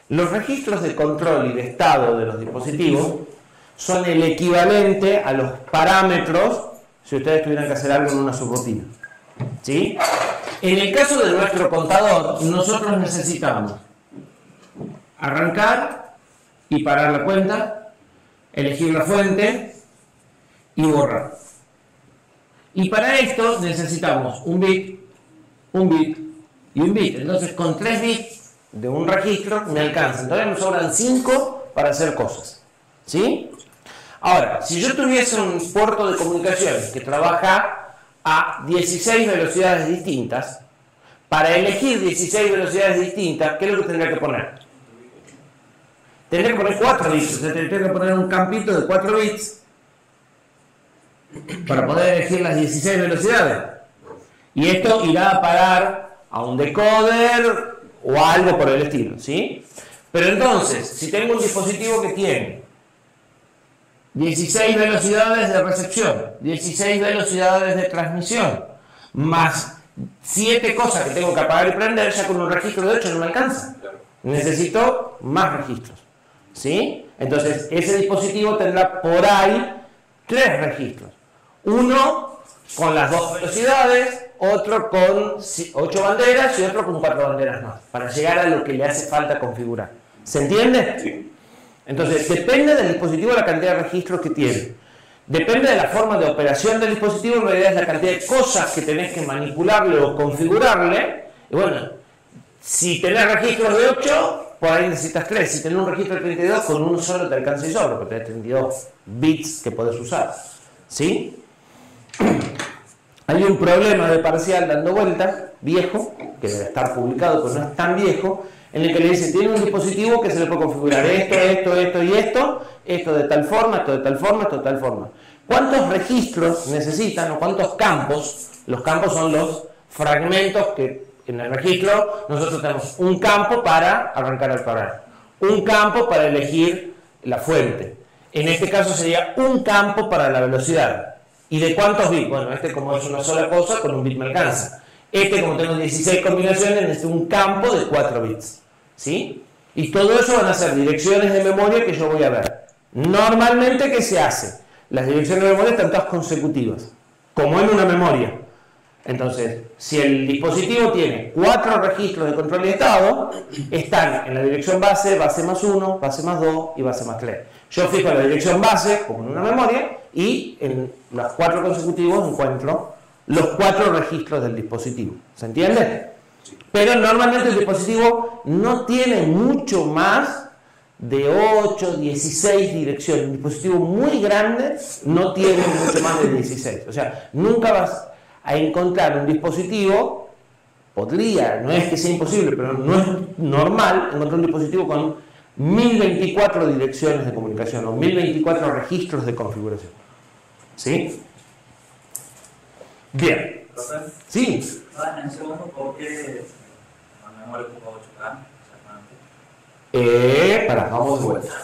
Los registros de control y de estado de los dispositivos son el equivalente a los parámetros si ustedes tuvieran que hacer algo en una subrutina. ¿Sí? En el caso de nuestro contador, nosotros necesitamos arrancar y parar la cuenta, elegir la fuente y borrar. Y para esto necesitamos un bit y un bit. Entonces con 3 bits de un registro me alcanzan. Todavía me sobran 5 para hacer cosas. ¿Sí? Ahora, si yo tuviese un puerto de comunicaciones que trabaja a 16 velocidades distintas, para elegir 16 velocidades distintas, ¿qué es lo que tendría que poner? Tendría que poner 4 bits. O sea, tendría que poner un campito de 4 bits para poder elegir las 16 velocidades. Y esto irá a parar a un decoder o algo por el estilo, ¿sí? Pero entonces, si tengo un dispositivo que tiene 16 velocidades de recepción, 16 velocidades de transmisión, más 7 cosas que tengo que apagar y prender, ya con un registro de 8 no me alcanza. Necesito más registros, ¿sí? Entonces, ese dispositivo tendrá por ahí 3 registros. Uno con las 2 velocidades, otro con 8 banderas y otro con 4 banderas más, para llegar a lo que le hace falta configurar. ¿Se entiende? Sí. Entonces, depende del dispositivo la cantidad de registros que tiene. Depende de la forma de operación del dispositivo, en realidad es la cantidad de cosas que tenés que manipularle o configurarle. Y bueno, si tenés registros de 8, por ahí necesitas 3. Si tenés un registro de 32, con uno solo te alcanza y sobra, porque tenés 32 bits que podés usar. ¿Sí? Hay un problema de parcial dando vuelta, viejo, que debe estar publicado, pero no es tan viejo, en el que le dice, tiene un dispositivo que se le puede configurar esto y esto de tal forma, esto de tal forma, esto de tal forma. ¿Cuántos registros necesitan o cuántos campos? Los campos son los fragmentos que en el registro nosotros tenemos un campo para arrancar al parar, un campo para elegir la fuente. En este caso sería un campo para la velocidad. ¿Y de cuántos bits? Bueno, este como es una sola cosa, con un bit me alcanza. Este, como tengo 16 combinaciones, necesito un campo de 4 bits. ¿Sí? Y todo eso van a ser direcciones de memoria que yo voy a ver. Normalmente, ¿qué se hace? Las direcciones de memoria están todas consecutivas, como en una memoria. Entonces, si el dispositivo tiene 4 registros de control y estado, están en la dirección base, base más 1, base más 2 y base más 3. Yo fijo la dirección base, como en una memoria, y en los 4 consecutivos encuentro los 4 registros del dispositivo. ¿Se entiende? Pero normalmente el dispositivo no tiene mucho más de 8, 16 direcciones. Un dispositivo muy grande no tiene mucho más de 16. O sea, nunca vas a encontrar un dispositivo, podría, no es que sea imposible, pero no es normal encontrar un dispositivo con 1024 direcciones de comunicación o 1024 registros de configuración. ¿Sí? Bien. Sí. En segundo, ¿por qué la memoria ocupa 8K? Vamos de vuelta.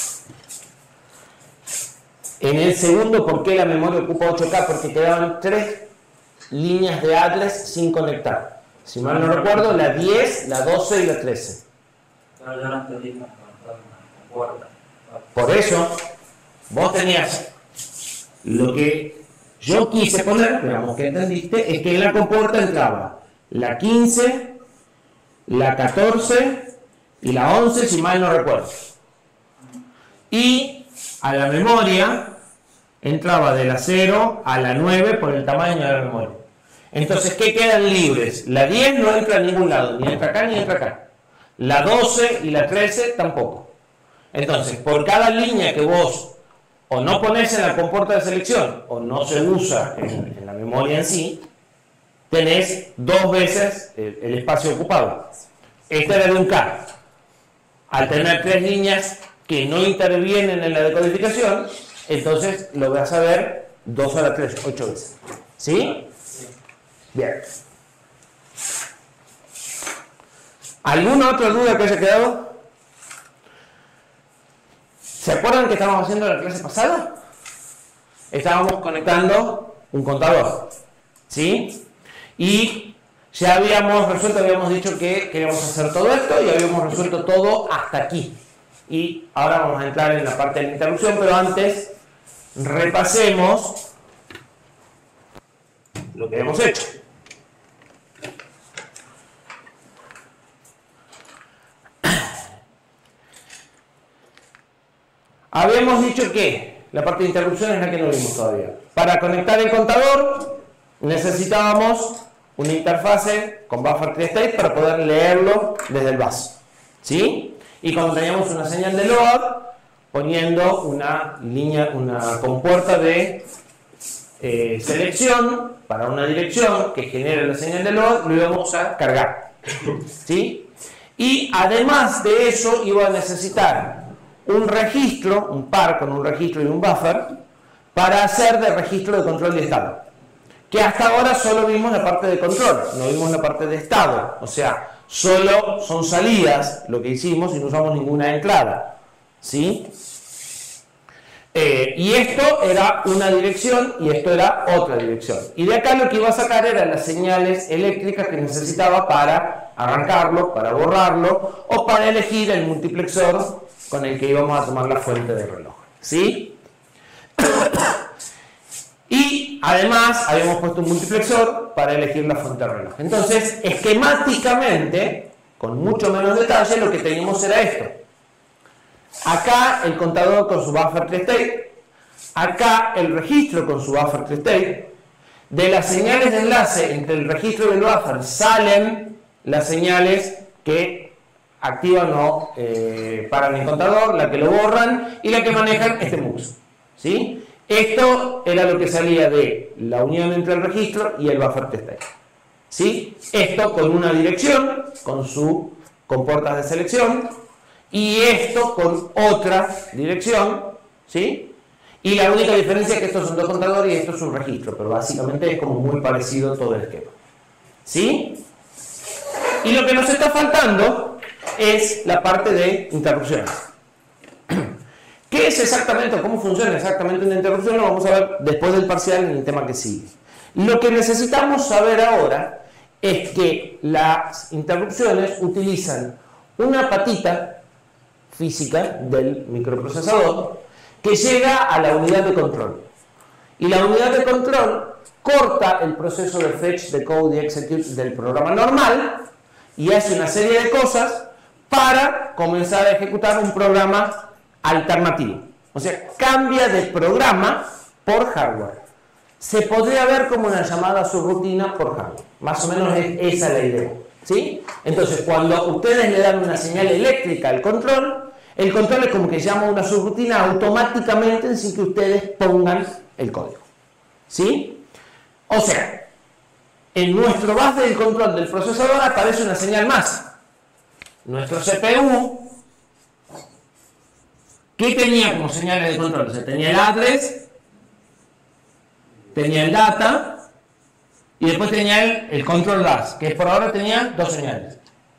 En el segundo, ¿por qué la memoria ocupa 8K? Porque quedaban 3 líneas de address sin conectar. Si mal no recuerdo, la 10, la 12 y la 13. Claro, yo no entendí con puerta. Por eso, vos tenías lo que yo quise poner, digamos que entendiste, es que en la compuerta entraba la 15, la 14 y la 11, si mal no recuerdo. Y a la memoria entraba de la 0 a la 9 por el tamaño de la memoria. Entonces, ¿qué quedan libres? La 10 no entra a ningún lado, ni entra acá ni entra acá. La 12 y la 13 tampoco. Entonces, por cada línea que vos o no pones en la compuerta de selección o no se usa en la memoria en sí, tenés 2 veces el espacio ocupado. Este era de un K. Al tener 3 líneas que no intervienen en la decodificación, entonces lo vas a ver 2 a la 3, 8 veces. ¿Sí? Bien. ¿Alguna otra duda que haya quedado? ¿Se acuerdan que estábamos haciendo la clase pasada? Estábamos conectando un contador, ¿sí? Y Ya habíamos resuelto, habíamos dicho que queríamos hacer todo esto y habíamos resuelto todo hasta aquí. Y ahora vamos a entrar en la parte de la interrupción, pero antes repasemos lo que hemos hecho. Habíamos dicho que la parte de interrupción es la que no vimos todavía. Para conectar el contador necesitábamos una interfase con buffer tree state para poder leerlo desde el bus, ¿sí? Y cuando teníamos una señal de load, poniendo una compuerta de selección para una dirección que genere la señal de load, lo íbamos a cargar, ¿sí? Y además de eso iba a necesitar un registro, un par con un registro y un buffer para hacer de registro de control de estado, que hasta ahora solo vimos la parte de control, no vimos la parte de estado, o sea, solo son salidas lo que hicimos y no usamos ninguna entrada, ¿sí? Y esto era una dirección y esto era otra dirección, y de acá lo que iba a sacar eran las señales eléctricas que necesitaba para arrancarlo, para borrarlo o para elegir el multiplexor con el que íbamos a tomar la fuente del reloj, ¿sí? Y además habíamos puesto un multiplexor para elegir la fuente del reloj. Entonces, esquemáticamente, con mucho menos detalle, lo que teníamos era esto. Acá el contador con su buffer tree state, acá el registro con su buffer tree state. De las señales de enlace entre el registro y el buffer salen las señales que activan o paran el contador, la que lo borran y la que manejan este MUX, ¿sí? Esto era lo que salía de la unión entre el registro y el buffer tree state, ¿sí? Esto con una dirección, con su compuertas de selección, y esto con otra dirección, ¿sí? Y la única diferencia es que estos son dos contadores y esto es un registro, pero básicamente es como muy parecido todo el esquema, ¿sí? Y lo que nos está faltando es la parte de interrupciones. ¿Qué es exactamente o cómo funciona exactamente una interrupción? Lo vamos a ver después del parcial en el tema que sigue. Lo que necesitamos saber ahora es que las interrupciones utilizan una patita física del microprocesador que llega a la unidad de control. Y la unidad de control corta el proceso de fetch, decode y execute del programa normal y hace una serie de cosas para comenzar a ejecutar un programa alternativo. O sea, cambia de programa por hardware. Se podría ver como una llamada subrutina por hardware. Más o menos es esa la idea, ¿sí? Entonces, cuando ustedes le dan una señal eléctrica al control, el control es como que llama una subrutina automáticamente sin que ustedes pongan el código, ¿sí? O sea, en nuestro bus del control del procesador aparece una señal más. Nuestro CPU, ¿qué tenía como señales de control? O sea, tenía el address, tenía el data y después tenía el control bus, que por ahora tenía dos señales.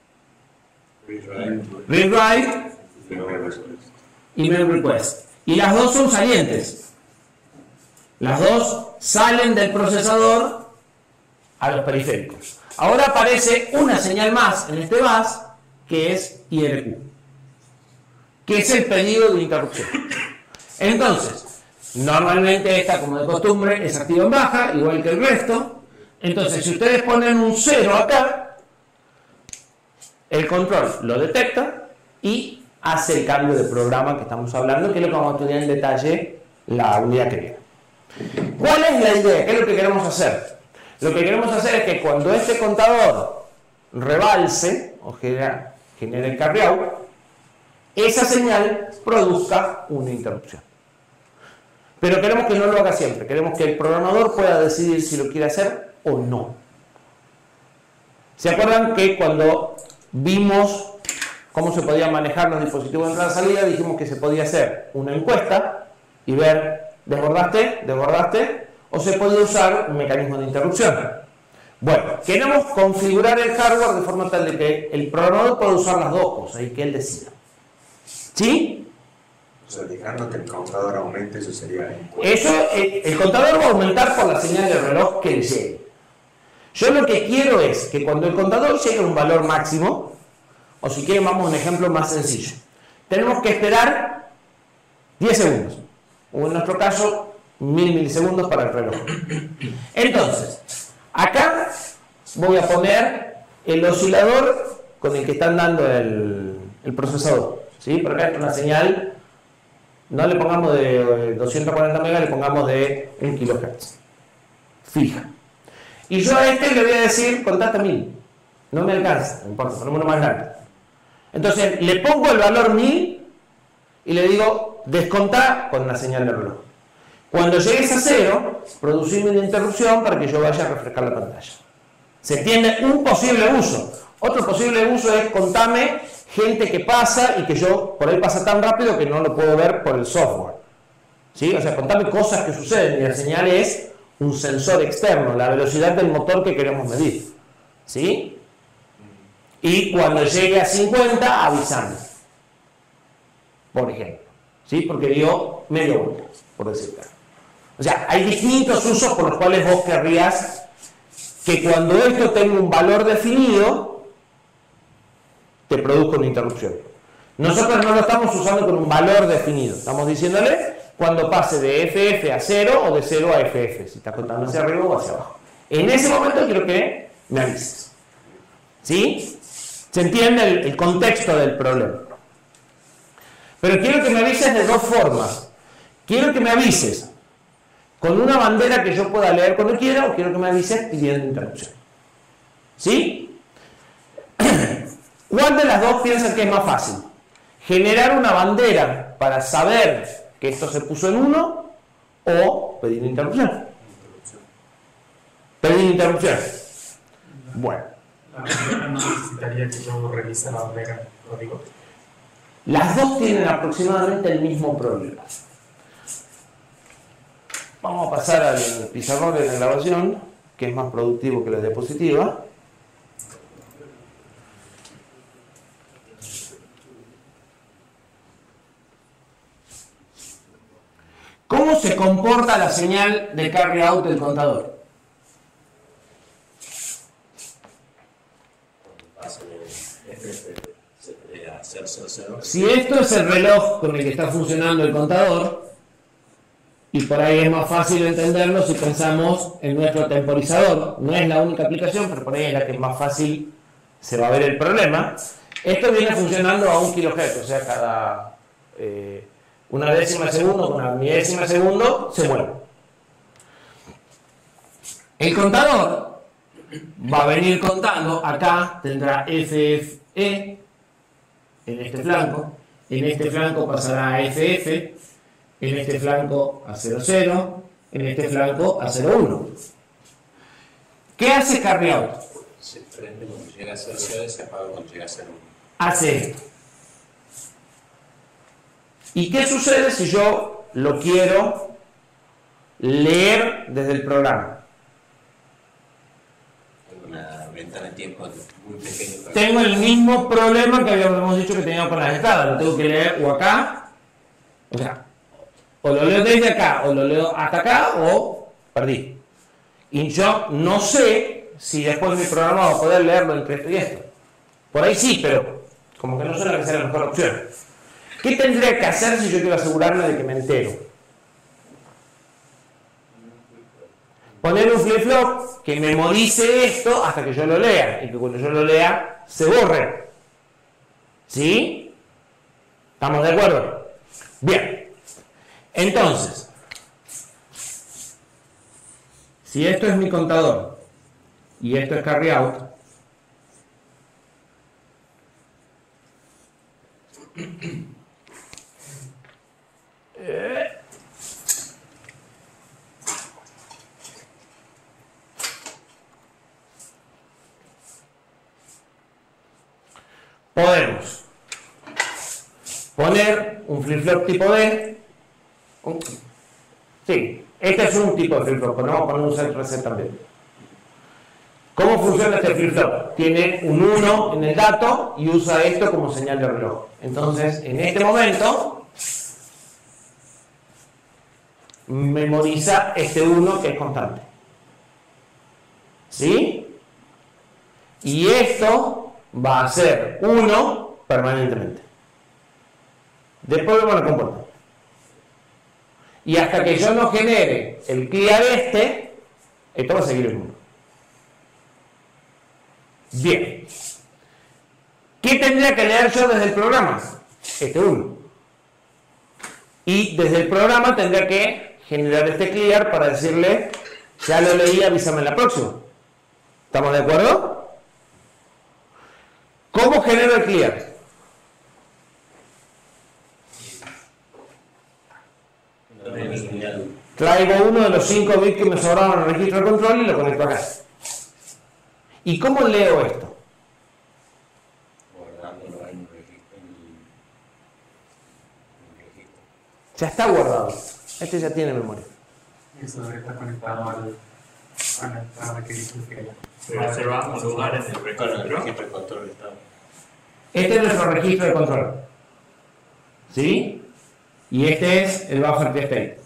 Read-write y mail request. Y las dos son salientes. Las dos salen del procesador a los periféricos. Ahora aparece una señal más en este bus que es IRQ, que es el pedido de interrupción. Entonces, normalmente esta, como de costumbre, es activa en baja, igual que el resto. Entonces, si ustedes ponen un 0 acá, el control lo detecta y hace el cambio de programa que estamos hablando, que es lo que vamos a estudiar en detalle la unidad que viene. ¿Cuál es la idea? ¿Qué es lo que queremos hacer? Lo que queremos hacer es que cuando este contador rebalse o genere el carry-out, esa señal produzca una interrupción. Pero queremos que no lo haga siempre. Queremos que el programador pueda decidir si lo quiere hacer o no. ¿Se acuerdan que cuando vimos cómo se podían manejar los dispositivos de entrada-salida, dijimos que se podía hacer una encuesta y ver, ¿desbordaste? ¿Desbordaste? O se podía usar un mecanismo de interrupción. Bueno, queremos configurar el hardware de forma tal de que el programador pueda usar las dos cosas y que él decida. ¿Sí? O sea, dejando que el contador aumente, eso sería... Eso, el contador va a aumentar por la señal del reloj que le llegue. Yo lo que quiero es que cuando el contador llegue a un valor máximo, o si quieren vamos a un ejemplo más sencillo, tenemos que esperar 10 segundos, o en nuestro caso 1000 milisegundos para el reloj. Entonces, acá voy a poner el oscilador con el que están dando el procesador, ¿sí? Por acá es una señal, no le pongamos de 240 megas, le pongamos de 1 kHz, fija. Y yo a este le voy a decir, contate 1000, no me alcanza, no importa, ponemos uno más grande. Entonces le pongo el valor 1000 y le digo, descontá con una señal de reloj. Cuando llegues a 0, producime una interrupción para que yo vaya a refrescar la pantalla. Se tiene un posible uso. Otro posible uso es contame gente que pasa y que yo por ahí pasa tan rápido que no lo puedo ver por el software. ¿Sí? O sea, contame cosas que suceden y la señal es un sensor externo, la velocidad del motor que queremos medir. ¿Sí? Y cuando llegue a 50, avisame. Por ejemplo. ¿Sí? Porque dio medio vuelta, por decirlo. O sea, hay distintos usos por los cuales vos querrías que cuando esto tenga un valor definido, te produzca una interrupción. Nosotros no lo estamos usando con un valor definido. Estamos diciéndole cuando pase de FF a 0 o de 0 a FF. Si estás contando hacia arriba o hacia abajo. En ese momento quiero que me avises. ¿Sí? ¿Se entiende el contexto del problema? Pero quiero que me avises de dos formas. Quiero que me avises con una bandera que yo pueda leer cuando quiera, o quiero que me avises pidiendo interrupción. ¿Sí? ¿Cuál de las dos piensan que es más fácil? ¿Generar una bandera para saber que esto se puso en 1 o pedir interrupción? Pedir interrupción. Bueno. La bandera no necesitaría que yo revise la bandera en código. Las dos tienen aproximadamente el mismo problema. Vamos a pasar al pizarrón de la grabación, que es más productivo que la diapositiva. ¿Cómo se comporta la señal de carry out del contador? Si esto es el reloj con el que está funcionando el contador, y por ahí es más fácil entenderlo si pensamos en nuestro temporizador, no es la única aplicación, pero por ahí es la que más fácil se va a ver el problema. Esto viene funcionando a 1 kHz, o sea, cada una décima de segundo, una milésima de segundo, se mueve. El contador va a venir contando, acá tendrá FFE en este flanco pasará a FF, en este flanco a 00, en este flanco a 01. ¿Qué hace carry out? Se prende cuando llega a 00 y se apaga cuando llega a 01. Hace esto. ¿Y qué sucede si yo lo quiero leer desde el programa? Tengo una ventana de tiempo muy pequeña. Tengo el mismo problema que habíamos dicho que teníamos con las entradas. Lo tengo que leer o acá, o sea, o lo leo desde acá, o lo leo hasta acá, o perdí. Y yo no sé si después mi programa va a poder leerlo entre esto y esto. Por ahí sí, pero como que no suena que sea la mejor opción. ¿Qué tendría que hacer si yo quiero asegurarme de que me entero? Poner un flip-flop que memorice esto hasta que yo lo lea, y que cuando yo lo lea se borre. ¿Sí? ¿Estamos de acuerdo? Bien. Entonces, si esto es mi contador y esto es carry out, podemos poner un flip-flop tipo D. Sí, este es un tipo de flip-flop, pero vamos a poner un set reset también. ¿Cómo funciona este flip-flop? Tiene un 1 en el dato y usa esto como señal de reloj. Entonces, en este momento, memoriza este 1 que es constante. ¿Sí? Y esto va a ser 1 permanentemente. Después vemos la compuerta. Y hasta que yo no genere el clear esto va a seguir el 1. Bien. ¿Qué tendría que leer yo desde el programa? Este 1. Y desde el programa tendría que generar este clear para decirle, ya lo leí, avísame en la próxima. ¿Estamos de acuerdo? ¿Cómo genero el clear? Traigo uno de los 5 bits que me sobraron en el registro de control y lo conecto acá. ¿Y cómo leo esto? Guardándolo en un registro. Ya está guardado. Este ya tiene memoria. Eso está conectado a la que dice que Pero se va a un lugar en el Con el registro. registro de control está. Este es nuestro registro de control. ¿Sí? Y este es el buffer de state.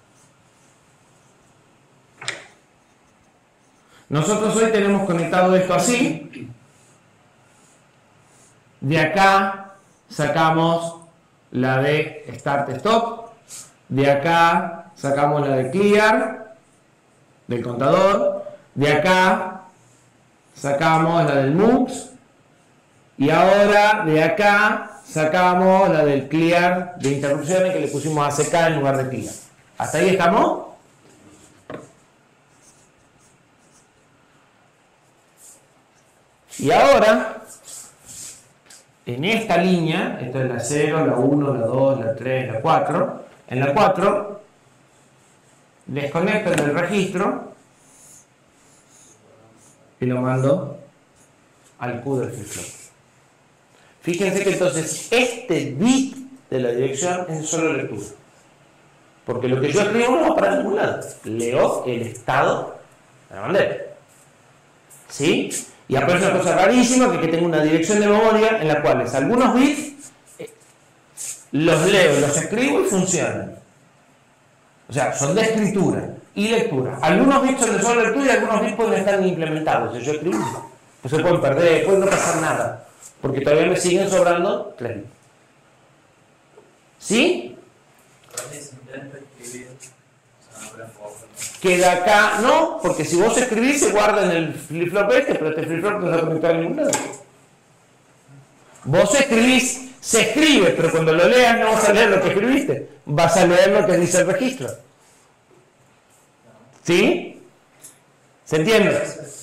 Nosotros hoy tenemos conectado esto así. De acá sacamos la de start stop. De acá sacamos la de clear del contador. De acá sacamos la del mux. Y ahora de acá sacamos la del clear de interrupciones que le pusimos ACK en lugar de clear. ¿Hasta ahí estamos? Y ahora, en esta línea, esto es la 0, la 1, la 2, la 3, la 4, en la 4 desconecto el registro y lo mando al Q del flip-flop. Fíjense que entonces este bit de la dirección es solo lectura. Porque lo que yo escribo no va para ningún lado. Leo el estado de la bandera. ¿Sí? Y aparece una cosa rarísima, que tengo una dirección de memoria en la cual algunos bits los leo, los escribo y funcionan. O sea, son de escritura y lectura. Algunos bits son de solo lectura y algunos bits pueden estar implementados. Si yo escribo, pues se pueden perder, puede no pasar nada. Porque todavía me siguen sobrando 3 bits. ¿Sí? Queda acá, no, porque si vos escribís se guarda en el flip-flop pero este flip-flop no se va a conectar a ningún lado. Vos escribís, se escribe, pero cuando lo leas no vas a leer lo que escribiste, vas a leer lo que dice el registro. ¿Sí? ¿Se entiende?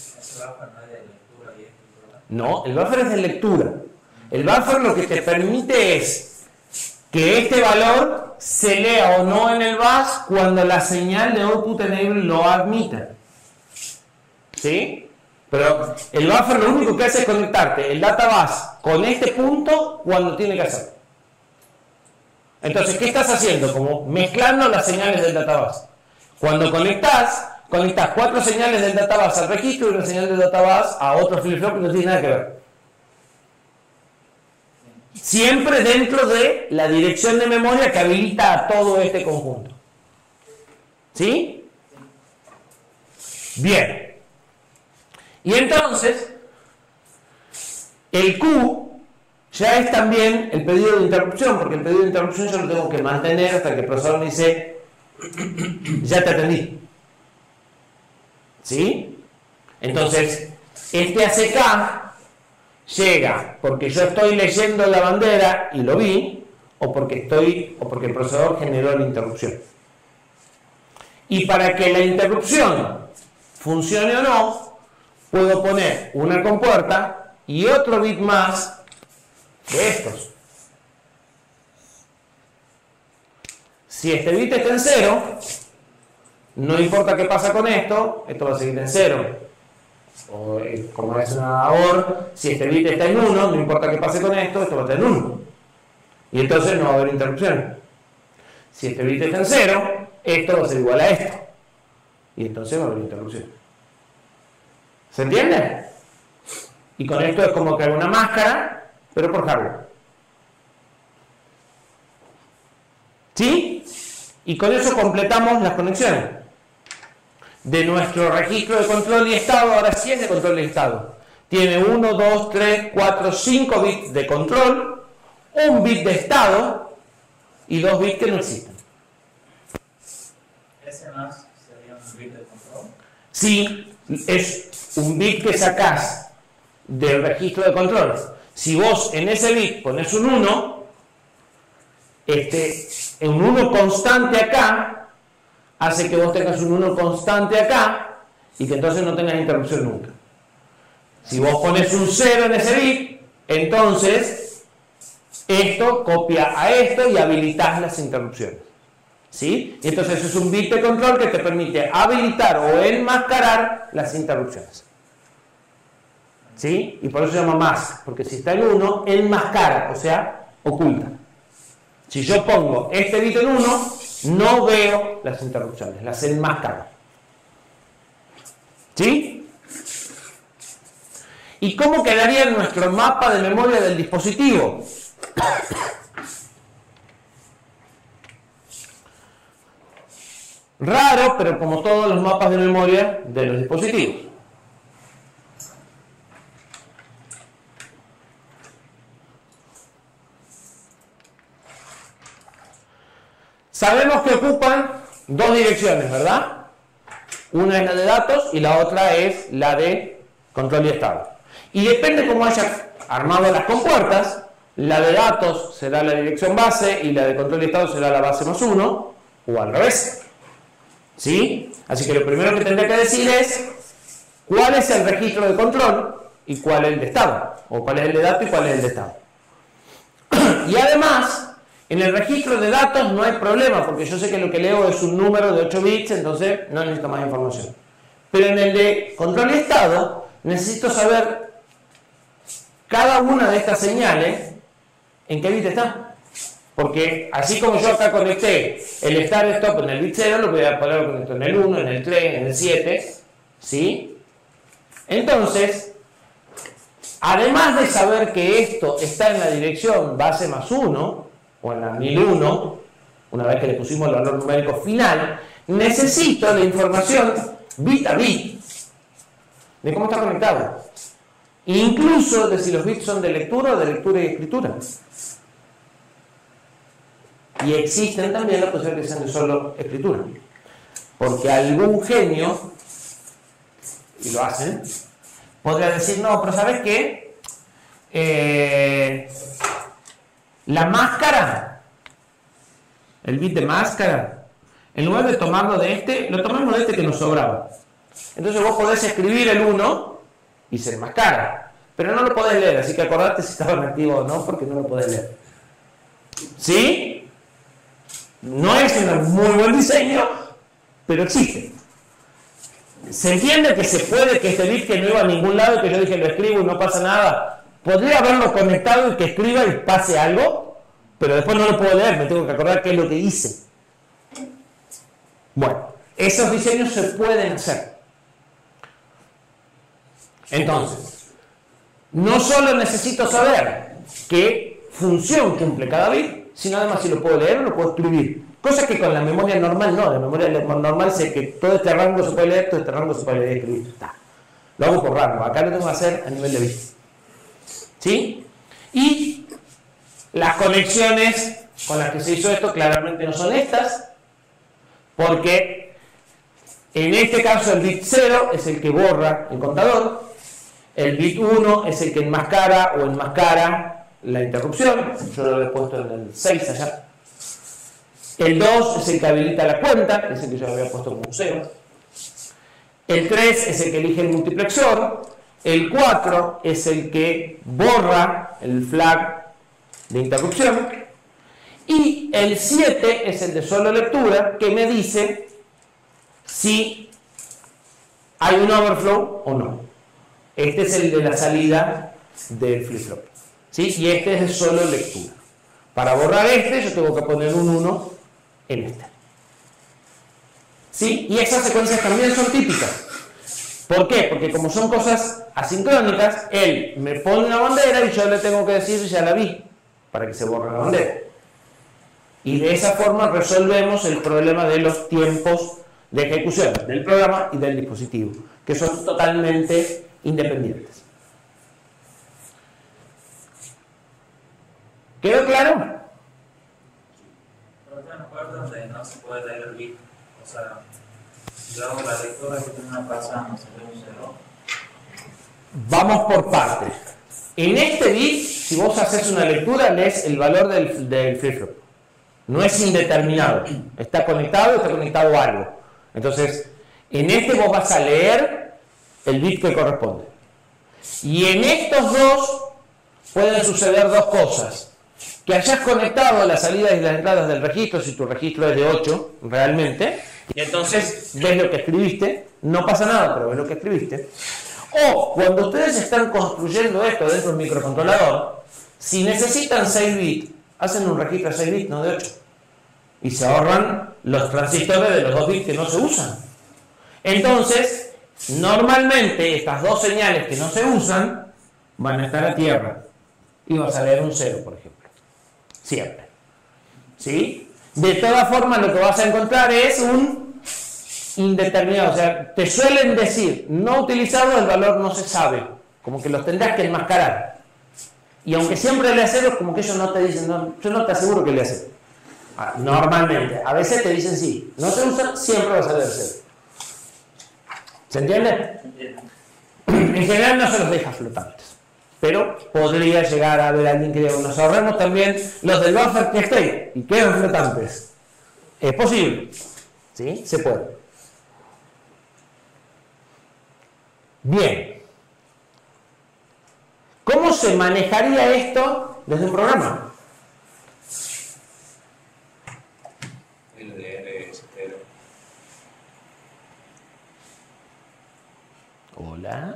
No, el buffer es de lectura. El buffer lo que te permite es que este valor se lea o no en el bus cuando la señal de output enable lo admita. ¿Sí? Pero el buffer lo único que hace es conectarte el data bus con este punto cuando tiene que hacerlo. Entonces, ¿qué estás haciendo? Como mezclando las señales del data bus. Cuando conectas 4 señales del data bus al registro y una señal del data bus a otro flip-flop que no tiene nada que ver. Siempre dentro de la dirección de memoria que habilita a todo este conjunto. ¿Sí? Bien. Y entonces, el Q ya es también el pedido de interrupción, porque el pedido de interrupción yo lo tengo que mantener hasta que el procesador me dice, ya te atendí. ¿Sí? Entonces, este ACK llega porque yo estoy leyendo la bandera y lo vi, o porque el procesador generó la interrupción. Y para que la interrupción funcione o no, puedo poner una compuerta y otro bit más de estos. Si este bit está en 0, no importa qué pasa con esto va a seguir en 0. O, como es una OR, si este bit está en 1, no importa qué pase con esto va a estar en 1. Y entonces no va a haber interrupción. Si este bit está en 0, esto va a ser igual a esto. Y entonces va a haber interrupción. ¿Se entiende? Y con esto es como crear una máscara, pero por hardware. ¿Sí? Y con eso completamos las conexiones. de nuestro registro de control y estado, ahora sí es de control y estado. Tiene 1, 2, 3, 4, 5 bits de control, un bit de estado y 2 bits que no existen. ¿Ese más sería un bit de control? Sí, es un bit que sacás del registro de control. Si vos en ese bit pones un 1, un 1 constante acá hace que vos tengas un 1 constante acá y que entonces no tengas interrupción nunca. Si vos pones un 0 en ese bit, entonces esto copia a esto y habilitás las interrupciones. ¿Sí? Y entonces es un bit de control que te permite habilitar o enmascarar las interrupciones. ¿Sí? Y por eso se llama mask, porque si está en 1, enmascara, o sea, oculta. Si yo pongo este bit en 1, no veo las interrupciones, las enmascaro. ¿Sí? ¿Y cómo quedaría nuestro mapa de memoria del dispositivo? Raro, pero como todos los mapas de memoria de los dispositivos. Sabemos que ocupan dos direcciones, ¿verdad? Una es la de datos y la otra es la de control y estado. Y depende cómo haya armado las compuertas, la de datos será la dirección base y la de control y estado será la base más 1, o al revés. ¿Sí? Así que lo primero que tendré que decir es cuál es el registro de control y cuál es el de estado, o cuál es el de datos y cuál es el de estado. Y además, en el registro de datos no hay problema, porque yo sé que lo que leo es un número de 8 bits, entonces no necesito más información. Pero en el de control y estado, necesito saber cada una de estas señales en qué bit está. Porque así como yo acá conecté el start stop en el bit 0, lo voy a poner conectar en el 1, en el 3, en el 7, ¿sí? Entonces, además de saber que esto está en la dirección base más 1, o en la 1001, una vez que le pusimos el valor numérico final, necesito la información bit a bit de cómo está conectado. Incluso de si los bits son de lectura o de lectura y escritura. Y existen también las posibilidades que sean de solo escritura. Porque algún genio, y lo hacen, podría decir, no, pero ¿sabes qué? La máscara, el bit de máscara, en lugar de tomarlo de este, lo tomamos de este que nos sobraba. Entonces vos podés escribir el 1 y se enmascara, pero no lo podés leer, así que acordate si estaba nativo o no, porque no lo podés leer. ¿Sí? No es un muy buen diseño, pero existe. Se entiende que se puede que este bit que no iba a ningún lado, que yo dije lo escribo y no pasa nada, podría haberlo conectado y que escriba y pase algo, pero después no lo puedo leer, me tengo que acordar qué es lo que hice. Bueno, esos diseños se pueden hacer. Entonces, no solo necesito saber qué función cumple cada bit, sino además si lo puedo leer o lo puedo escribir. Cosa que con la memoria normal no. La memoria normal sé que todo este rango se puede leer, todo este rango se puede leer y escribir. Está. Lo hago por rango. Acá lo tengo que hacer a nivel de bit. ¿Sí? Y las conexiones con las que se hizo esto claramente no son estas, porque en este caso el bit 0 es el que borra el contador, el bit 1 es el que enmascara o enmascara la interrupción, yo lo he puesto en el 6 allá. El 2 es el que habilita la cuenta, que es el que yo había puesto como 0. El 3 es el que elige el multiplexor. El 4 es el que borra el flag de interrupción. Y el 7 es el de solo lectura, que me dice si hay un overflow o no. Este es el de la salida del flip-flop. ¿Sí? Y este es de solo lectura. Para borrar este, yo tengo que poner un 1 en este. ¿Sí? Y esas secuencias también son típicas. ¿Por qué? Porque como son cosas asincrónicas, él me pone una bandera y yo le tengo que decir ya la vi, para que se borre la bandera. Y de esa forma resolvemos el problema de los tiempos de ejecución del programa y del dispositivo, que son totalmente independientes. ¿Quedó claro? Pero hay una parte donde no se puede leer el bit. O sea, yo hago la lectura que tiene una pasada, se ve un 0. Vamos por partes. En este bit, si vos haces una lectura, lees el valor del flip-flop. No es indeterminado. Está conectado a algo. Entonces, en este vos vas a leer el bit que corresponde. Y en estos dos pueden suceder dos cosas. Que hayas conectado las salidas y las entradas del registro, si tu registro es de 8, realmente, y entonces ves lo que escribiste, no pasa nada, pero ves lo que escribiste. O cuando ustedes están construyendo esto dentro del microcontrolador, si necesitan 6 bits, hacen un registro de 6 bits, no de 8. Y se ahorran los transistores de los 2 bits que no se usan. Entonces, normalmente estas dos señales que no se usan van a estar a tierra. Y vas a leer un 0, por ejemplo. Siempre. ¿Sí? De todas formas, lo que vas a encontrar es un indeterminado. O sea, te suelen decir, no utilizado, el valor no se sabe. Como que los tendrás que enmascarar. Y aunque siempre leas 0, como que ellos no te dicen, no, yo no te aseguro que leas 0. Normalmente. A veces te dicen sí. No se usa, siempre vas a leer 0. ¿Se entiende? En general no se los deja flotantes. Pero podría llegar a haber alguien que diga, nos ahorremos también los del buffer que esté y quedan flotantes. Es posible. ¿Sí? Se puede. Bien. ¿Cómo se manejaría esto desde un programa? Hola.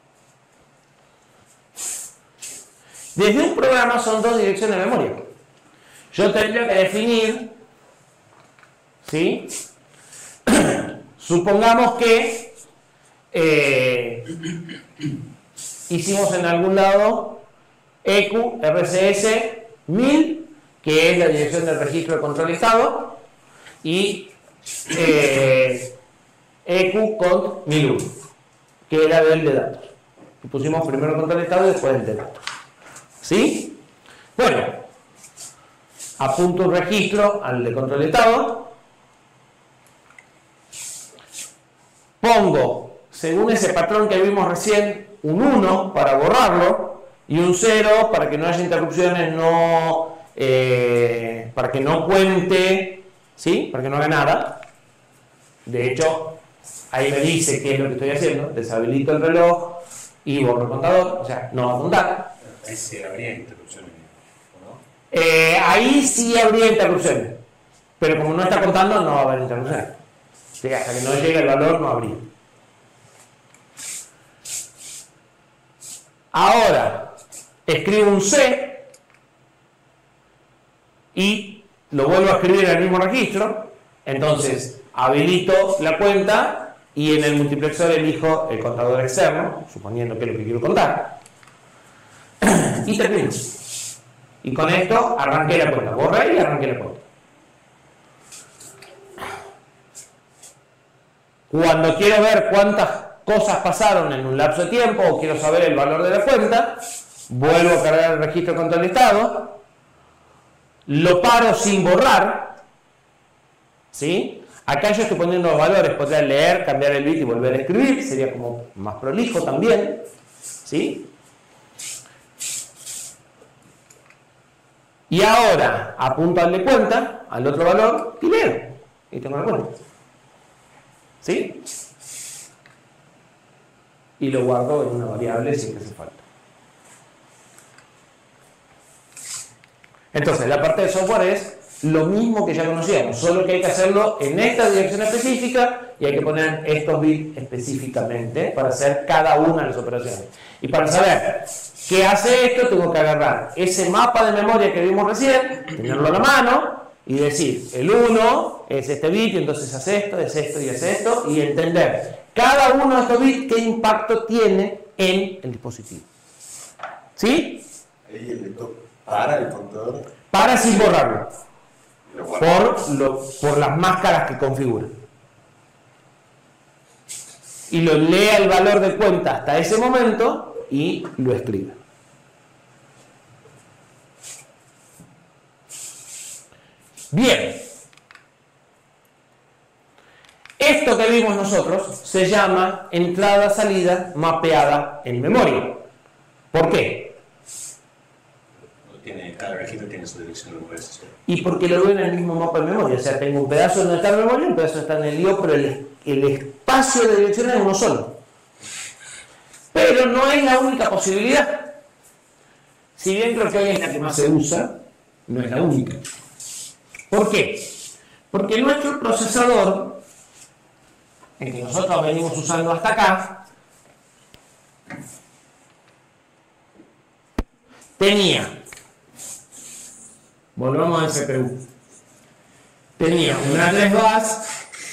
Desde un programa son dos direcciones de memoria. Yo tendría que definir, ¿sí? Supongamos que hicimos en algún lado EQ RCS 1000, que es la dirección del registro de control estado, y EQ cont 1001, que era del de datos. Y pusimos primero control estado y después el de datos. ¿Sí? Bueno, apunto un registro al de control de estado, pongo, según ese patrón que vimos recién, un 1 para borrarlo y un 0 para que no haya interrupciones, para que no cuente, ¿sí? Para que no haga nada. De hecho, ahí me dice qué es lo que estoy haciendo, deshabilito el reloj y borro el contador, o sea, no va a contar. Ahí sí habría interrupciones, ¿no? Ahí sí habría interrupciones, pero como no está contando, no va a haber interrupciones. Sí, hasta que no llegue el valor, no habría. Ahora, escribo un C y lo vuelvo a escribir en el mismo registro. Entonces, habilito la cuenta y en el multiplexor elijo el contador externo, suponiendo que es lo que quiero contar. Y termino. Y con esto arranqué la cuenta. Borré y arranqué la cuenta. Cuando quiero ver cuántas cosas pasaron en un lapso de tiempo o quiero saber el valor de la cuenta, vuelvo a cargar el registro de control de estado, lo paro sin borrar, ¿sí? Acá yo estoy poniendo los valores, podría leer, cambiar el bit y volver a escribir, sería como más prolijo también, ¿sí? Y ahora apunto al de cuenta, al otro valor, y leo. Y tengo la cuenta. ¿Sí? Y lo guardo en una variable si hace falta. Entonces, la parte de software es lo mismo que ya conocíamos, solo que hay que hacerlo en esta dirección específica y hay que poner estos bits específicamente para hacer cada una de las operaciones. Y para saber qué hace esto, tengo que agarrar ese mapa de memoria que vimos recién, tenerlo a la mano y decir, el 1 es este bit, y entonces hace esto, es esto y hace esto, y entender cada uno de estos bits qué impacto tiene en el dispositivo. ¿Sí? Ahí el lector para el contador. Para sin borrarlo. Por las máscaras que configura. y lo lea el valor de cuenta hasta ese momento y lo escribe. Bien. Esto que vimos nosotros se llama entrada-salida mapeada en memoria. ¿Por qué? Cada registro tiene su dirección request. Y porque lo veo en el mismo mapa de memoria. O sea, tengo un pedazo donde está en memoria, un pedazo está en el IO, pero el espacio de dirección es uno solo. Pero no es la única posibilidad. Si bien creo que hoy es la que más se usa, no es la única. ¿Por qué? Porque nuestro procesador, el que nosotros venimos usando hasta acá, tenía, volvamos al CPU, tenía un address bus,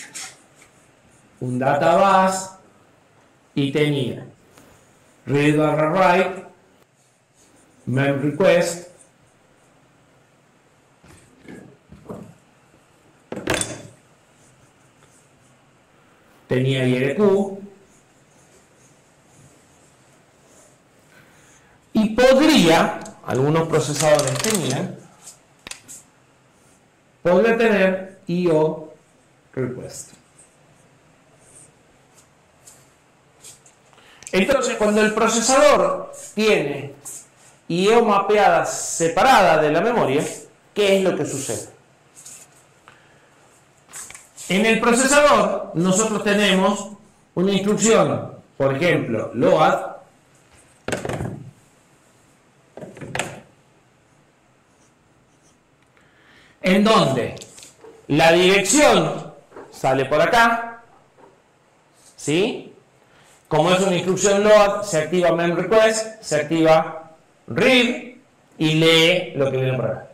un data bus y tenía read/write, mem request, tenía IRQ y podría, algunos procesadores tenían, podría tener IO request. Entonces, cuando el procesador tiene IO mapeada separada de la memoria, ¿qué es lo que sucede? En el procesador nosotros tenemos una instrucción, por ejemplo, load, en donde la dirección sale por acá, ¿sí? Como es una instrucción load, se activa mem request, se activa read y lee lo que viene por acá.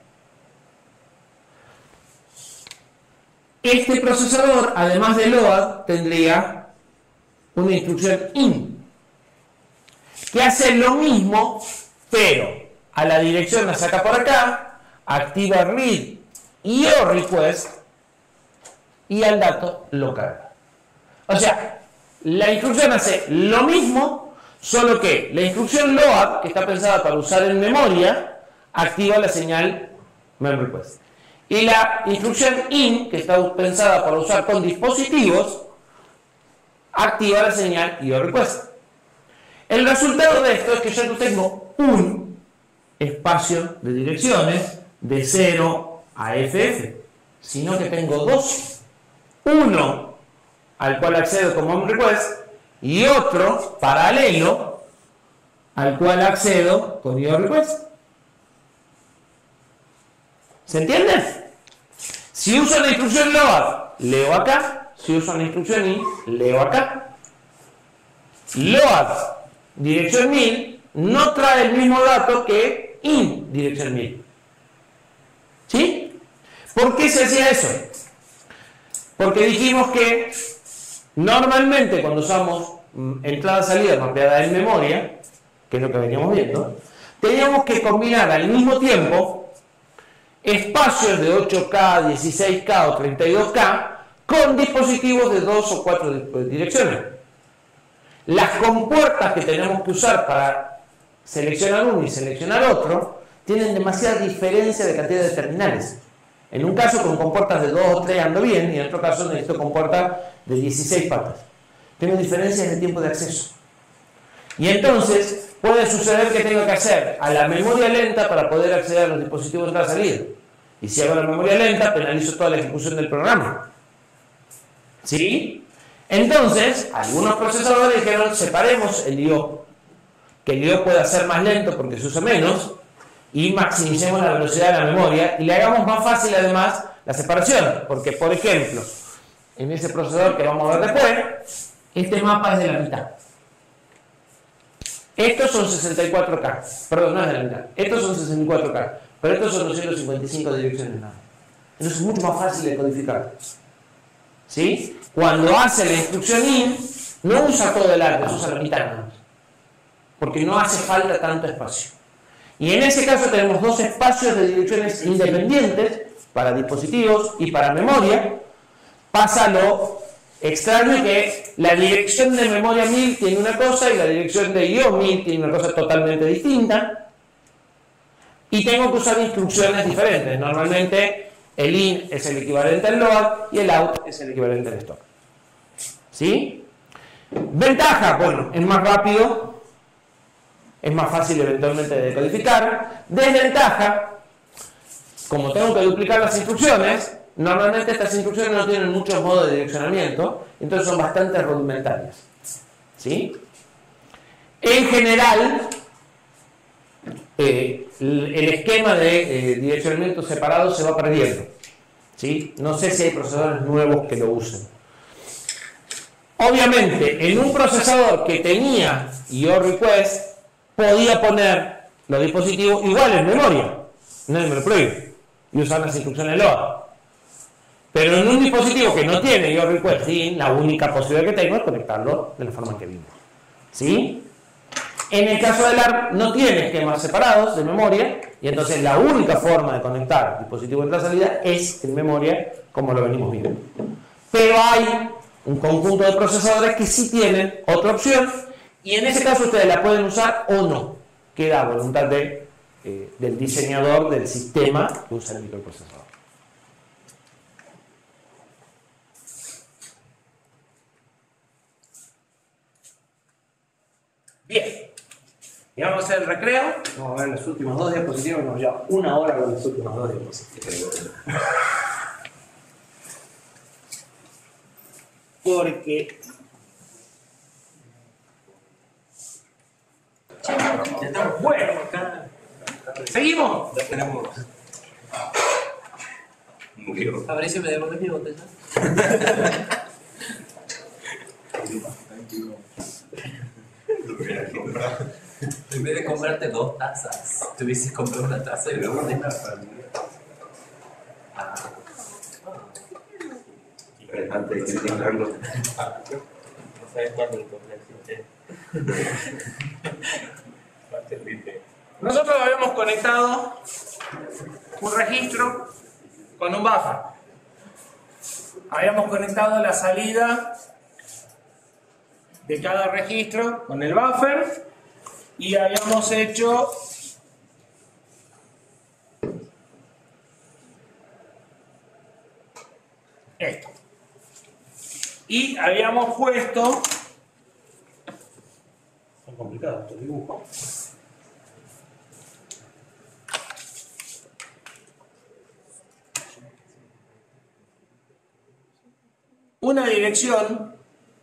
Este procesador, además de load, tendría una instrucción in, que hace lo mismo, pero a la dirección la saca por acá, activa read y o request, y al dato lo carga. O sea, la instrucción hace lo mismo, solo que la instrucción load, que está pensada para usar en memoria, activa la señal mem request. Y la instrucción in, que está pensada para usar con dispositivos, activa la señal IO request. El resultado de esto es que yo no tengo un espacio de direcciones de 0 a FF, sino que tengo dos. Uno al cual accedo con mem request y otro paralelo al cual accedo con IO request. ¿Se entiende? Si uso la instrucción load, leo acá. Si uso la instrucción in, leo acá. Load dirección 1000 no trae el mismo dato que in dirección 1000. ¿Sí? ¿Por qué se hacía eso? Porque dijimos que normalmente cuando usamos entrada-salida mapeada en memoria, que es lo que veníamos viendo, teníamos que combinar al mismo tiempo espacios de 8K, 16K o 32K con dispositivos de 2 o 4 direcciones. Las compuertas que tenemos que usar para seleccionar uno y seleccionar otro tienen demasiada diferencia de cantidad de terminales. En un caso con compuertas de 2 o 3 ando bien y en otro caso necesito compuertas de 16 patas. Tengo diferencias de tiempo de acceso. Y entonces puede suceder que tenga que hacer a la memoria lenta para poder acceder a los dispositivos de la salida. Y si hago la memoria lenta, penalizo toda la ejecución del programa. ¿Sí? Entonces, algunos procesadores dijeron, separemos el IO, que el IO pueda ser más lento porque se usa menos, y maximicemos la velocidad de la memoria, y le hagamos más fácil además la separación. Porque, por ejemplo, en ese procesador que vamos a ver después, este mapa es de la mitad. Estos son 64K, perdón, no es de la mitad, estos son 64K, pero estos son 255 direcciones nada. Entonces es mucho más fácil de codificar. ¿Sí? Cuando hace la instrucción in, no usa todo el address, usa la mitad nada más. Porque no hace falta tanto espacio. Y en ese caso tenemos dos espacios de direcciones independientes para dispositivos y para memoria. Pasa lo Extraño que la dirección de memoria 1000 tiene una cosa y la dirección de IO 1000 tiene una cosa totalmente distinta. Y tengo que usar instrucciones diferentes. Normalmente el in es el equivalente al load y el out es el equivalente al stop. ¿Sí? Ventaja, bueno, es más rápido, es más fácil eventualmente de decodificar. Desventaja, como tengo que duplicar las instrucciones, normalmente estas instrucciones no tienen muchos modos de direccionamiento, entonces son bastante rudimentarias. ¿Sí? En general, el esquema de direccionamiento separado se va perdiendo. ¿Sí? No sé si hay procesadores nuevos que lo usen. Obviamente, en un procesador que tenía IO request, podía poner los dispositivos igual en memoria. Nadie me lo prohíbe. Y usar las instrucciones load. Pero en un dispositivo que no tiene IO request, ¿sí? La única posibilidad que tengo es conectarlo de la forma que vimos. ¿Sí? En el caso del ARM no tiene esquemas separados de memoria y entonces la única forma de conectar dispositivo de entrada salida es en memoria, como lo venimos viendo. Pero hay un conjunto de procesadores que sí tienen otra opción y en ese caso ustedes la pueden usar o no. Queda a voluntad del diseñador del sistema que usa el microprocesador. Bien. Y vamos a hacer el recreo. Vamos a ver los últimos dos diapositivas. Nos lleva una hora con los últimos dos diapositivas. Porque bueno, seguimos. Ya tenemos. Murió. A ver si me devuelves mi botella. En vez de comprarte 2 tazas, te hubieses comprado una taza y luego de Interesante, hay que encontrarlo. No sabes cuándo lo compré. Nosotros habíamos conectado un registro con un buffer. Habíamos conectado la salida de cada registro con el buffer y habíamos hecho esto. Y habíamos puesto, son complicados estos dibujos, una dirección